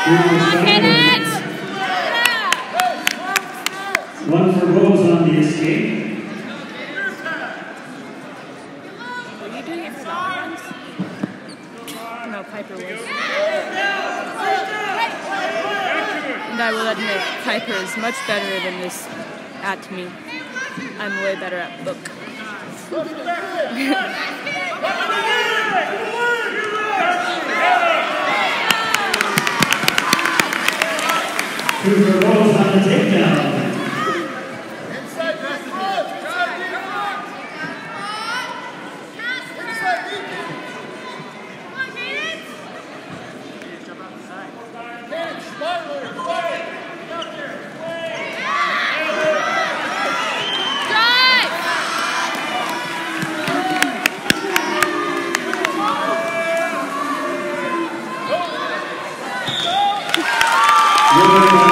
Hit it! One for Rose on the escape. Were you doing it for that ones? No, Piper was. And I will admit, Piper is much better than this at me. I'm way better at book. Two for Rose on the takedown. Good.